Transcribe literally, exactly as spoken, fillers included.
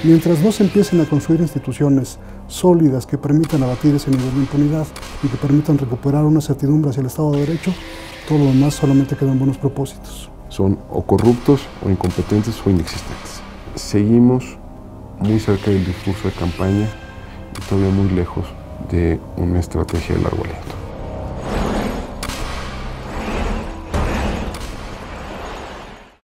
Mientras no se empiecen a construir instituciones sólidas que permitan abatir ese nivel de impunidad y que permitan recuperar una certidumbre hacia el Estado de Derecho, todo lo demás solamente quedan buenos propósitos. Son o corruptos, o incompetentes, o inexistentes. Seguimos muy cerca del discurso de campaña y todavía muy lejos de una estrategia de largo aliento.